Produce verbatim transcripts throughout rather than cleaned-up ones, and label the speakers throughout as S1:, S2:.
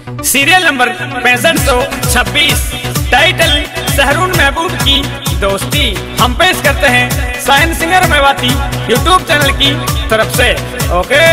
S1: Serial number पैंसठ सौ छब्बीस, टाइटल सहरून महबूब की दोस्ती। हम पेश करते हैं साइन सिंगर मेवाती यूट्यूब चैनल की तरफ से। ओके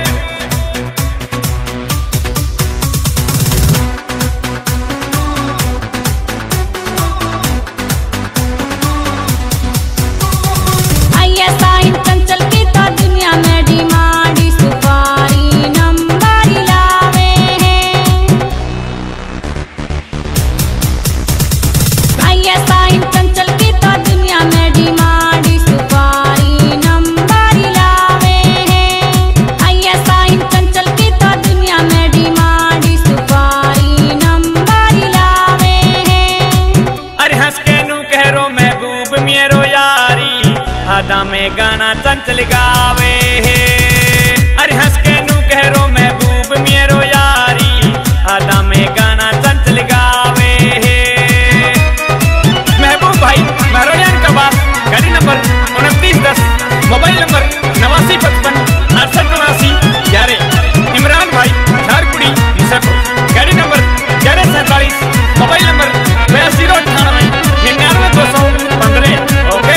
S1: आदा में गाना चंचल गावे है। अरे हंस के नू कहरो महबूब मेरो यारी, आदा में गाना चंचल गावे है। महबूब भाई महरोयान का बात, गाड़ी नंबर उनतीस दस, मोबाइल नंबर नवासी पचपन अड़सठ उनासी ग्यारह। इमरान भाई झारकुड़ी मुजफ्फरपुर, गाड़ी नंबर ग्यारह सैंतालीस, मोबाइल नंबर बयासी अठानवे निन्यानवे दो सौ पंद्रह। ओके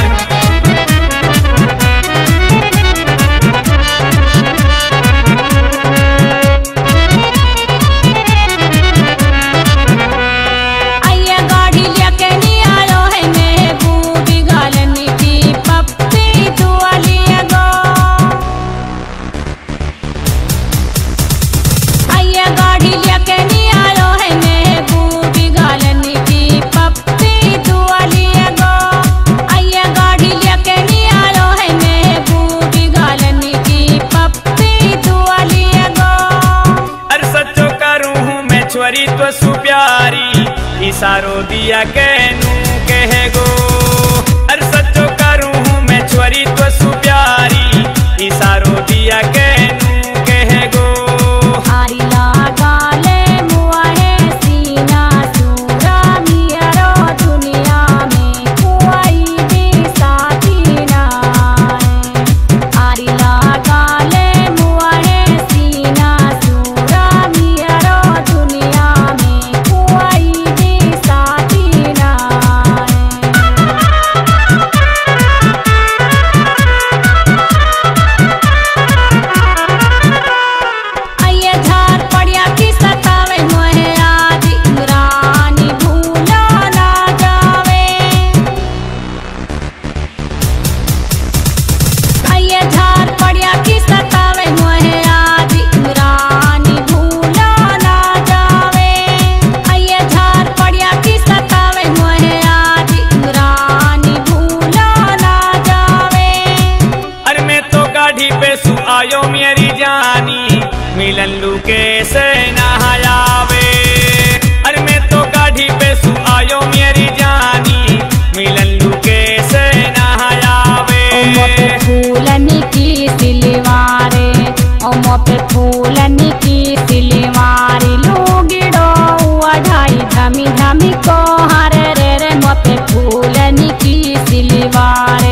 S1: तो सुप्यारी इशारो दिया कहनू कह गो। अरे सच्चो करूँ हूँ मैं छुरी तो सुप्यारी, इशारो दिया कहनू कह गो। आयो मेरी जानी मिलन लू कैसे नहायावे। अरे मैं तो गाड़ी पे सु आयो मेरी जानी मिलन लू कैसे नहायावे।
S2: ओमो पे फूलनी की सिलवारे, ओमो पे फूलनी की सिलवारी, लूगिड़ो अढ़ाई धमी धमी को हरे रे रे। मो पे फूलनी की सिलवारे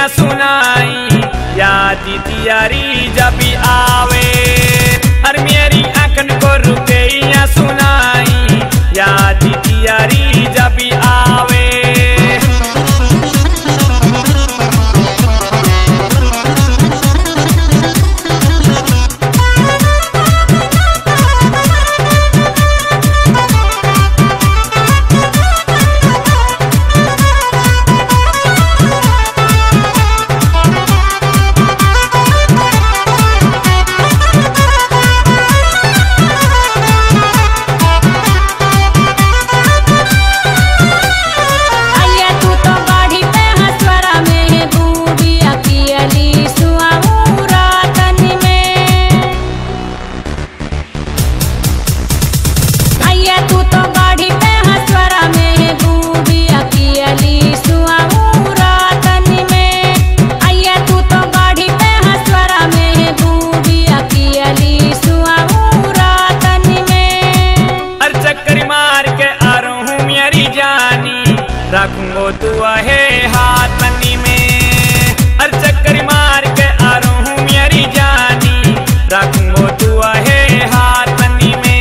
S1: सुनाई याद तियारी जब आवे। हर मेरी आंखन को रुपया सुनाई याद तियारी जब आवे। रखूंगो तू है हाथ मनी में। हर चक्कर मार के आ रहा हूँ मेरी जानी रखूंगो तू है हाथ मनी में।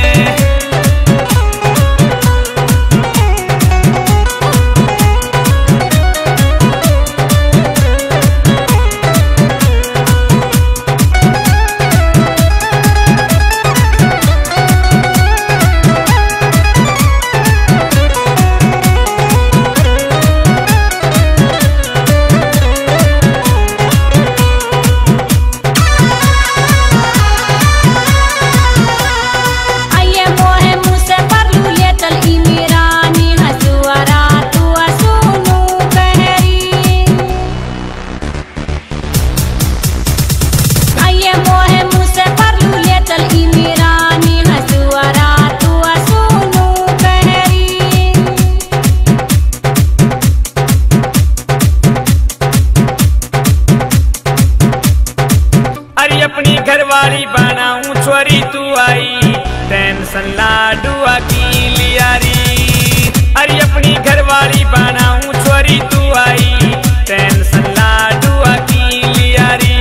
S1: अपनी घरवाली बनाऊं छोरी तू आई टेंशन लाडुआ की लियारी। अरे अपनी घरवाली बनाऊं छोरी तू आई टेंशन लाडुआ की लियारी।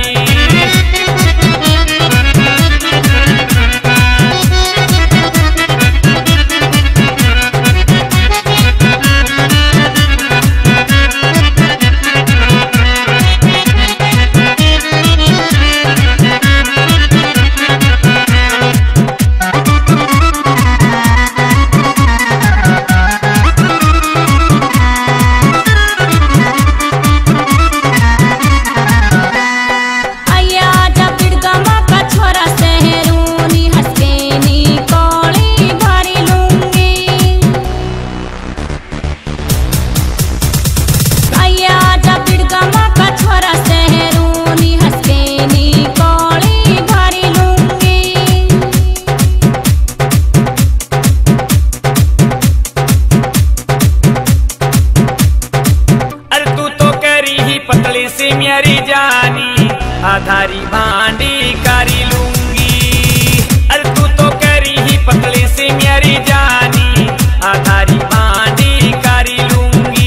S1: पतली सी मेरी जानी आधारी भांडी करी लूंगी। अरे तू तो करी ही पतली सी मेरी जानी आधारी भांडी करी लूंगी।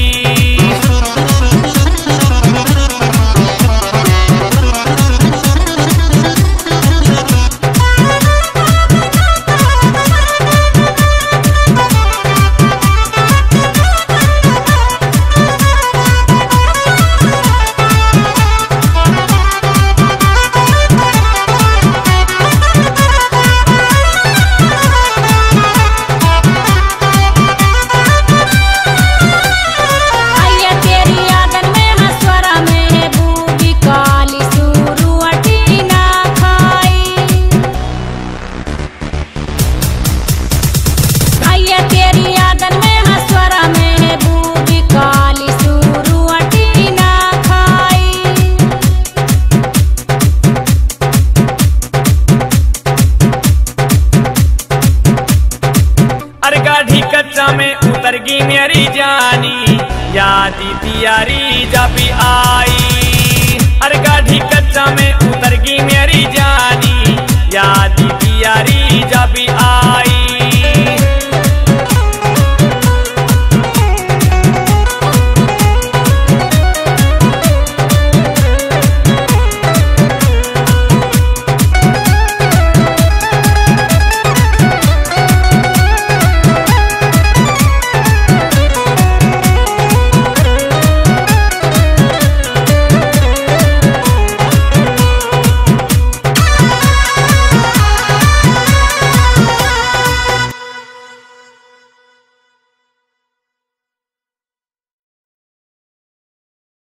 S1: में उतर गई मेरी जानी याद तियारी जब आई। अरे गाढ़ी कच्चा में उतर गई मेरी जानी याद